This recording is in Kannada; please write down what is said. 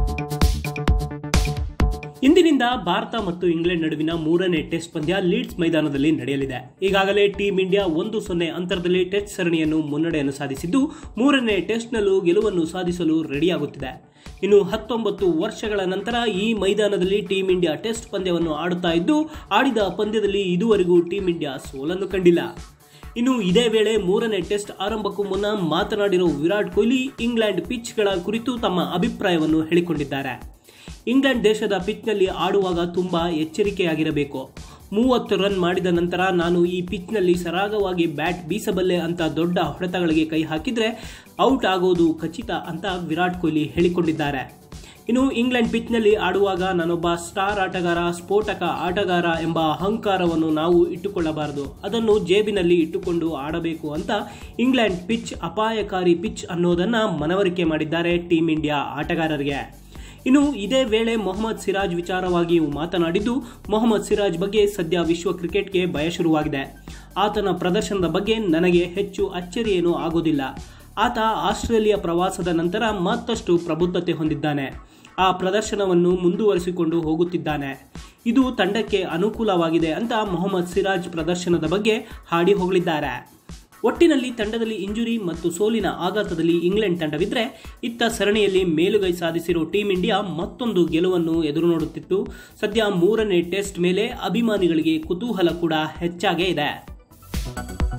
ಇಂದಿನಿಂದ ಭಾರತ ಮತ್ತು ಇಂಗ್ಲೆಂಡ್ ನಡುವಿನ ಮೂರನೇ ಟೆಸ್ಟ್ ಪಂದ್ಯ ಲೀಡ್ಸ್ ಮೈದಾನದಲ್ಲಿ ನಡೆಯಲಿದೆ. ಈಗಾಗಲೇ ಟೀಂ ಇಂಡಿಯಾ 1-0 ಅಂತರದಲ್ಲಿ ಟೆಸ್ಟ್ ಸರಣಿಯನ್ನು ಮುನ್ನಡೆಯನ್ನು ಸಾಧಿಸಿದ್ದು, ಮೂರನೇ ಟೆಸ್ಟ್ನಲ್ಲೂ ಗೆಲುವನ್ನು ಸಾಧಿಸಲು ರೆಡಿಯಾಗುತ್ತಿದೆ. ಇನ್ನು 19 ವರ್ಷಗಳ ನಂತರ ಈ ಮೈದಾನದಲ್ಲಿ ಟೀಂ ಇಂಡಿಯಾ ಟೆಸ್ಟ್ ಪಂದ್ಯವನ್ನು ಆಡುತ್ತಾ ಇದ್ದು, ಆಡಿದ ಪಂದ್ಯದಲ್ಲಿ ಇದುವರೆಗೂ ಟೀಂ ಇಂಡಿಯಾ ಸೋಲನ್ನು ಕಂಡಿಲ್ಲ. ಇನ್ನು ಇದೇ ವೇಳೆ ಮೂರನೇ ಟೆಸ್ಟ್ ಆರಂಭಕ್ಕೂ ಮುನ್ನ ಮಾತನಾಡಿರುವ ವಿರಾಟ್ ಕೊಹ್ಲಿ ಇಂಗ್ಲೆಂಡ್ ಪಿಚ್ಗಳ ಕುರಿತು ತಮ್ಮ ಅಭಿಪ್ರಾಯವನ್ನು ಹೇಳಿಕೊಂಡಿದ್ದಾರೆ. ಇಂಗ್ಲೆಂಡ್ ದೇಶದ ಪಿಚ್ನಲ್ಲಿ ಆಡುವಾಗ ತುಂಬಾ ಎಚ್ಚರಿಕೆಯಾಗಿರಬೇಕು. 30 ರನ್ ಮಾಡಿದ ನಂತರ ನಾನು ಈ ಪಿಚ್ನಲ್ಲಿ ಸರಾಗವಾಗಿ ಬ್ಯಾಟ್ ಬೀಸಬಲ್ಲೆ ಅಂತ ದೊಡ್ಡ ಹೊಡೆತಗಳಿಗೆ ಕೈ ಹಾಕಿದ್ರೆ ಔಟ್ ಆಗೋದು ಖಚಿತ ಅಂತ ವಿರಾಟ್ ಕೊಹ್ಲಿ ಹೇಳಿಕೊಂಡಿದ್ದಾರೆ. ಇನ್ನು ಇಂಗ್ಲೆಂಡ್ ಪಿಚ್ನಲ್ಲಿ ಆಡುವಾಗ ನಾನೊಬ್ಬ ಸ್ಟಾರ್ ಆಟಗಾರ, ಸ್ಫೋಟಕ ಆಟಗಾರ ಎಂಬ ಅಹಂಕಾರವನ್ನು ನಾವು ಇಟ್ಟುಕೊಳ್ಳಬಾರದು. ಅದನ್ನು ಜೇಬಿನಲ್ಲಿ ಇಟ್ಟುಕೊಂಡು ಆಡಬೇಕು ಅಂತ ಇಂಗ್ಲೆಂಡ್ ಪಿಚ್ ಅಪಾಯಕಾರಿ ಪಿಚ್ ಅನ್ನೋದನ್ನ ಮನವರಿಕೆ ಮಾಡಿದ್ದಾರೆ ಟೀಂ ಇಂಡಿಯಾ ಆಟಗಾರರಿಗೆ. ಇನ್ನು ಇದೇ ವೇಳೆ ಮೊಹಮ್ಮದ್ ಸಿರಾಜ್ ವಿಚಾರವಾಗಿ ಮಾತನಾಡಿದ್ದು, ಮೊಹಮ್ಮದ್ ಸಿರಾಜ್ ಬಗ್ಗೆ ಸದ್ಯ ವಿಶ್ವ ಕ್ರಿಕೆಟ್ಗೆ ಭಯ ಶುರುವಾಗಿದೆ. ಆತನ ಪ್ರದರ್ಶನದ ಬಗ್ಗೆ ನನಗೆ ಹೆಚ್ಚು ಅಚ್ಚರಿಯೇನೂ ಆಗೋದಿಲ್ಲ. ಆತ ಆಸ್ಟ್ರೇಲಿಯಾ ಪ್ರವಾಸದ ನಂತರ ಮತ್ತಷ್ಟು ಪ್ರಬುದ್ಧತೆ ಹೊಂದಿದ್ದಾನೆ. ಆ ಪ್ರದರ್ಶನವನ್ನು ಮುಂದುವರಿಸಿಕೊಂಡು ಹೋಗುತ್ತಿದ್ದಾನೆ. ಇದು ತಂಡಕ್ಕೆ ಅನುಕೂಲವಾಗಿದೆ ಅಂತ ಮೊಹಮ್ಮದ್ ಸಿರಾಜ್ ಪ್ರದರ್ಶನದ ಬಗ್ಗೆ ಹಾಡಿ ಹೊಗಳಿದ್ದಾರೆ. ಒಟ್ಟಿನಲ್ಲಿ ತಂಡದಲ್ಲಿ ಇಂಜುರಿ ಮತ್ತು ಸೋಲಿನ ಆಘಾತದಲ್ಲಿ ಇಂಗ್ಲೆಂಡ್ ತಂಡವಿದ್ರೆ, ಇತ್ತ ಸರಣಿಯಲ್ಲಿ ಮೇಲುಗೈ ಸಾಧಿಸಿರೋ ಟೀಂ ಇಂಡಿಯಾ ಮತ್ತೊಂದು ಗೆಲುವನ್ನು ಎದುರು ನೋಡುತ್ತಿತ್ತು. ಸದ್ಯ ಮೂರನೇ ಟೆಸ್ಟ್ ಮೇಲೆ ಅಭಿಮಾನಿಗಳಿಗೆ ಕುತೂಹಲ ಕೂಡ ಹೆಚ್ಚಾಗೇ ಇದೆ.